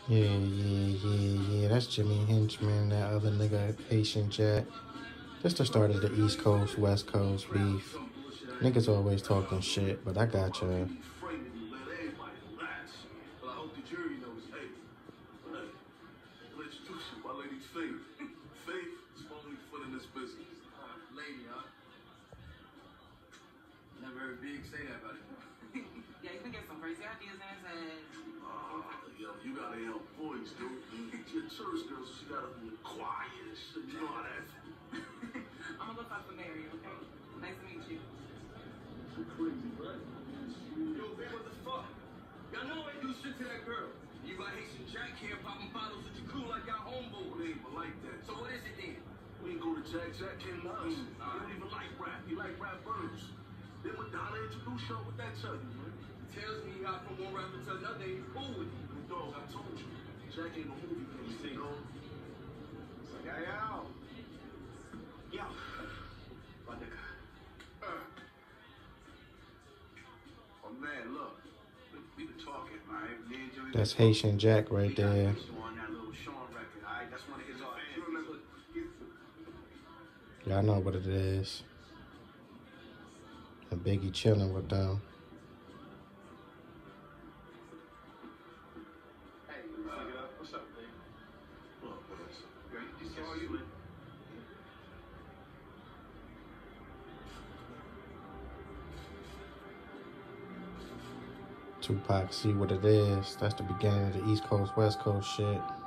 Yeah. That's Jimmy Henchman, that other nigga, Haitian Jack. This the start of the East Coast, West Coast beef. Niggas always talking shit, but I got you. Never heard Big say that about him. Yeah, he's been getting some crazy ideas in his head. Yo, you gotta help boys, dude. Your church girl, she gotta be quiet and shit. You know how that is. I'm gonna go talk to Mary, okay? Nice to meet you. You're crazy, right? Yo, man, what the fuck? Y'all know I ain't do shit to that girl. You got Haitian Jack here popping bottles with your crew like y'all homeboy. It ain't but like that. So what is it then? We ain't go to Jack. Jack came to us. He don't even like rap. He like rap verbs. Then Madonna introduced y'all, what that tell you, man? Tells me he got from one rapper to another, he's cool with you. Dog, I told you. Jack ain't no movie thing, you know? Yo. My nigga. Oh, man, look. We been talking, right? Me and Jimmy. That's Haitian Jack right there. On that little Sean record, all right? That's one of his artists. You remember? Y'all know what it is. And Biggie chilling with them. Hey, what's up, man? Look, girl, you just saw you. Tupac, see what it is. That's the beginning of the East Coast, West Coast shit.